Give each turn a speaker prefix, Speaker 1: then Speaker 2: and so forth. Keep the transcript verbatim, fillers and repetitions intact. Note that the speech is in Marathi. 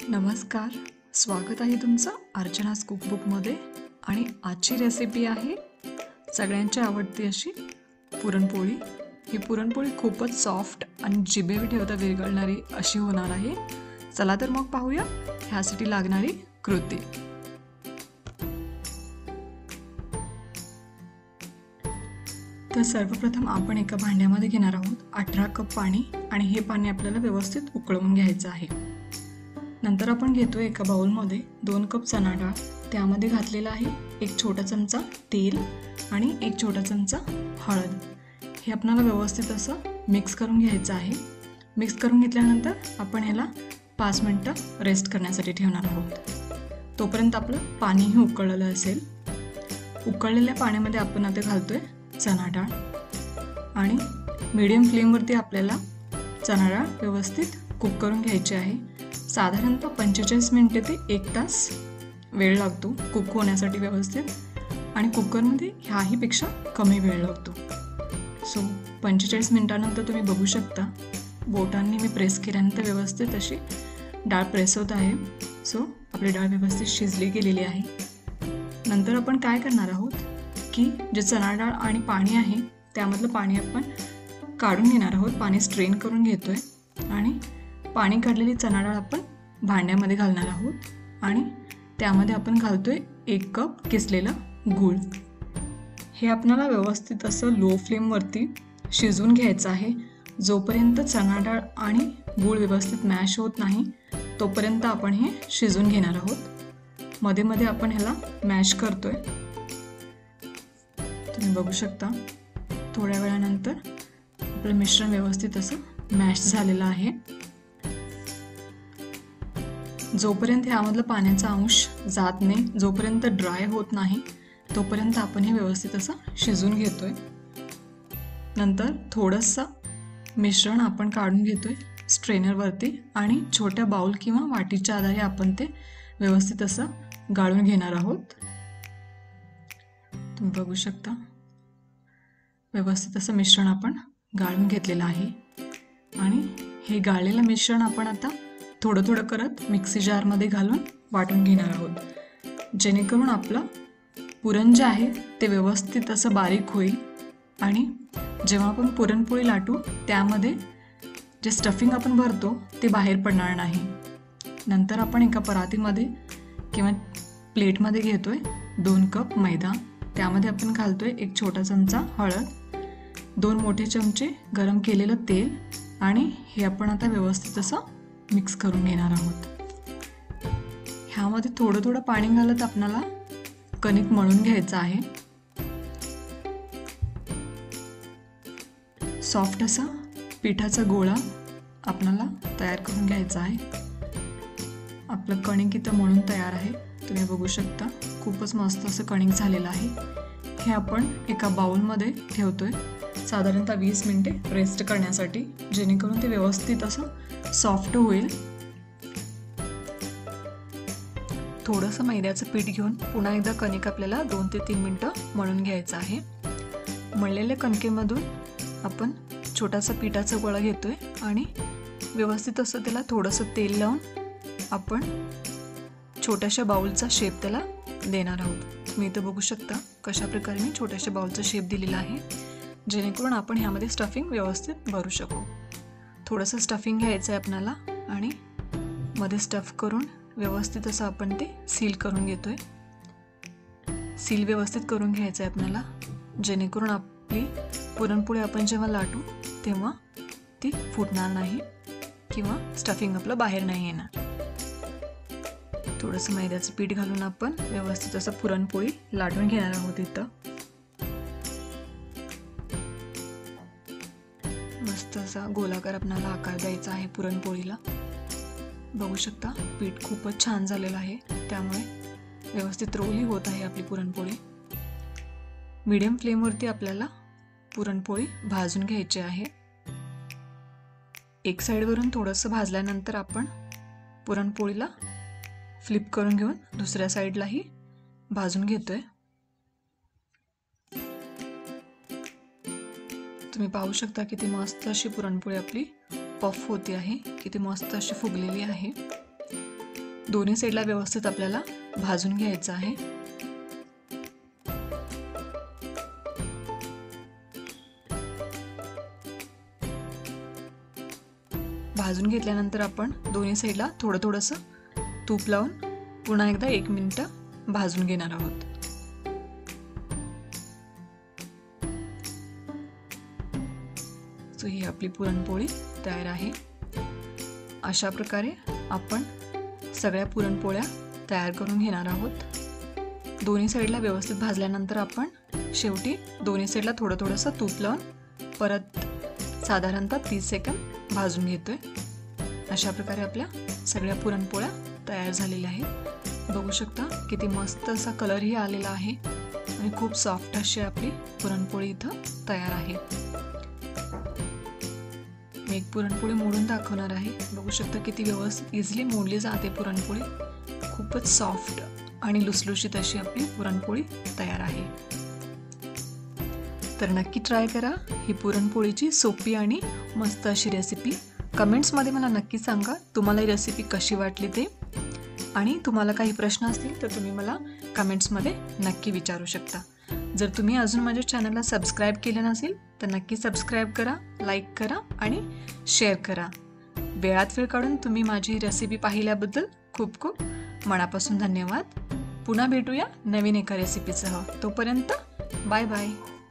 Speaker 1: नमस्कार, स्वागत आहे तुमचं अर्चनास कुकबुकमध्ये. आणि आजची रेसिपी आहे सगळ्यांची आवडती अशी पुरणपोळी. ही पुरणपोळी खूपच सॉफ्ट आणि जिभेवर ठेवता विरघळणारी अशी होणार आहे. चला तर मग पाहूया ह्यासाठी लागणारी कृती. तर सर्वप्रथम आपण एका भांड्यामध्ये घेणार आहोत अठरा कप पाणी आणि हे पाणी आपल्याला व्यवस्थित उकळवून घ्यायचं आहे. नंतर आपण घेतो एका बाउलमध्ये दोन कप चणा डाळ, त्यामध्ये घातलेला आहे एक छोटा चमचा तेल आणि एक छोटा चमचा हळद. हे आपल्याला व्यवस्थित असं मिक्स करून घ्यायचं आहे. मिक्स करून घेतल्यानंतर आपण ह्याला पाच मिनटं रेस्ट करण्यासाठी ठेवणार आहोत. तोपर्यंत आपलं पाणीही उकळलेलं असेल. उकळलेल्या पाण्यामध्ये आपण आता घालतोय चणा डाळ आणि मीडियम फ्लेमवरती आपल्याला चणा डाळ व्यवस्थित कुक करून घ्यायची आहे. साधारणतः पंचेचाळीस मिनिटे ते एक तास वेळ लागतो कुक होण्यासाठी व्यवस्थित, आणि कुकरमध्ये ह्याहीपेक्षा कमी वेळ लागतो. सो पंचेचाळीस मिनिटानंतर तुम्ही बघू शकता बोटांनी मी प्रेस केल्यानंतर व्यवस्थित अशी डाळ प्रेस होत आहे. सो आपली डाळ व्यवस्थित शिजली गेलेली आहे. नंतर आपण काय करणार आहोत की जे चणा डाळ आणि पाणी आहे त्यामधलं पाणी आपण काढून घेणार आहोत. पाणी स्ट्रेन करून घेतोय आणि पाणी काढलेली चणा डाळ आपण भांड्यामध्ये घालणार आहोत आणि त्यामध्ये आपण घालतोय एक कप किसलेलं गूळ. हे आपल्याला व्यवस्थित असं लो फ्लेमवरती शिजवून घ्यायचं आहे. जोपर्यंत चणा डाळ आणि गूळ व्यवस्थित मॅश होत नाही तोपर्यंत आपण हे शिजवून घेणार आहोत. मध्ये मध्ये आपण ह्याला मॅश करतोय. तुम्ही बघू शकता थोड्या वेळानंतर आपलं मिश्रण व्यवस्थित असं मॅश झालेलं आहे. जोपर्यंत ह्यामधलं पाण्याचा अंश जात नाही, जोपर्यंत ड्राय होत नाही तोपर्यंत आपण हे व्यवस्थित असं शिजवून घेतोय. नंतर थोडंसं मिश्रण आपण काढून घेतोय स्ट्रेनरवरती आणि छोट्या बाउल किंवा वाटीच्या आधारे आपण ते व्यवस्थित असं गाळून घेणार आहोत. तुम्ही बघू शकता व्यवस्थित असं मिश्रण आपण गाळून घेतलेलं आहे. आणि हे गाळलेलं मिश्रण आपण आता थोडं थोडं करत मिक्सी जारमध्ये घालून वाटून घेणार आहोत, जेणेकरून आपलं पुरण जे आहे ते व्यवस्थित असं बारीक होईल. आणि जेव्हा आपण पुरणपोळी लाटू त्यामध्ये जे स्टफिंग आपण भरतो ते बाहेर पडणार नाही. नंतर आपण एका परातीमध्ये किंवा प्लेटमध्ये घेतोय दोन कप मैदा, त्यामध्ये आपण घालतोय एक छोटा चमचा हळद, दोन मोठे चमचे गरम केलेलं तेल आणि हे आपण आता व्यवस्थित असं मिक्स करून घेणार आहोत. ह्यामध्ये थोडं थोडं पाणी घालत आपल्याला कणिक मळून घ्यायचं आहे. सॉफ्ट असा पिठाचा गोळा आपल्याला तयार करून घ्यायचा आहे. आपलं कणिक इथं मळून तयार आहे. तुम्ही बघू शकता खूपच मस्त असं कणिक झालेलं आहे. हे आपण एका बाउलमध्ये ठेवतोय साधारणतः वीस मिनिटे रेस्ट करण्यासाठी, जेणेकरून ते व्यवस्थित असं सॉफ्ट होईल. थोडंसं मैद्याचं पीठ घेऊन पुन्हा एकदा कणिक आपल्याला दोन ते तीन मिनटं मळून घ्यायचं आहे. मळलेल्या कणकेमधून आपण छोटासा पिठाचा गोळा घेतोय आणि व्यवस्थित असं त्याला थोडंसं तेल लावून आपण छोट्याशा बाउलचा शेप त्याला देणार आहोत. तुम्ही इथं बघू शकता कशा प्रकारे मी छोट्याशा बाउलचा शेप दिलेला आहे, जेणेकरून आपण ह्यामध्ये स्टफिंग व्यवस्थित भरू शकू. थोडंसं स्टफिंग घ्यायचं आहे आपल्याला आणि मध्ये स्टफ करून व्यवस्थित असं आपण ते सील करून घेतोय. सील व्यवस्थित करून घ्यायचं आहे आपल्याला, जेणेकरून आपली पुरणपोळी आपण जेव्हा लाटू तेव्हा ती फुटणार नाही किंवा स्टफिंग आपलं बाहेर नाही येणार. थोडंसं मैद्याचं पीठ घालून आपण व्यवस्थित असं पुरणपोळी लाटून घेणार आहोत. इथं मस्त असा गोलाकार आपल्याला आकार द्यायचा आहे पुरणपोळीला. बघू शकता पीठ खूपच छान झालेलं आहे, त्यामुळे व्यवस्थित रोलही होत आहे आपली पुरणपोळी. मीडियम फ्लेमवरती आपल्याला पुरणपोळी भाजून घ्यायची आहे. एक साईडवरून थोडंसं भाजल्यानंतर आपण पुरणपोळीला फ्लिप करून घेऊन दुसऱ्या साईडलाही भाजून घेतोय. तुम्ही पाहू शकता किती मस्त अशी पुरणपोळी आपली पफ होती आहे, किती मस्त अशी फुगलेली आहे. दोन्ही साईडला व्यवस्थित आपल्याला भाजून घ्यायचं आहे। भाजून घेतल्यानंतर आपण दोन्ही साईडला थोडं थोडंसं तूप लावून पुन्हा एकदा एक मिनिट भाजून घेणार आहोत। सो ही आपली पुरणपोळी तयार आहे। अशा प्रकारे आपण सगळ्या पुरणपोळ्या तयार करून घेणार आहोत। दोन्ही साईडला व्यवस्थित भाजल्यानंतर आपण शेवटी दोन्ही साईडला थोडं थोडंसं तूप लावून परत साधारणतः तीस सेकंद भाजून घेतोय। अशा प्रकारे आपल्या सगळ्या पुरणपोळ्या तयार झालेल्या आहेत। बघू शकता किती मस्त असा कलरही आलेला आहे आणि खूप सॉफ्ट अशी आपली पुरणपोळी इथं तयार आहे। मी एक पुरणपोळी मोडून दाखवणार आहे। बघू शकता किती व्यवस्थित इझिली मोडली जाते पुरणपोळी। खूपच सॉफ्ट आणि लुसलुशीत अशी आपली पुरणपोळी तयार आहे। तर नक्की ट्राय करा ही पुरणपोळीची सोपी आणि मस्त अशी रेसिपी। कमेंट्समध्ये मला नक्की सांगा तुम्हाला ही रेसिपी कशी वाटली ते, आणि तुम्हाला काही प्रश्न असतील तर तुम्ही मला कमेंट्समध्ये नक्की विचारू शकता। जर तुम्ही अजून माझ्या चॅनलला सबस्क्राईब केलं नसेल तर नक्की सबस्क्राईब करा, लाईक करा आणि शेअर करा। वेळात वेळ काढून तुम्ही माझी रेसिपी पाहिल्याबद्दल खूप खूप मनापासून धन्यवाद। पुन्हा भेटूया नवीन एका रेसिपीसह। तोपर्यंत बाय बाय।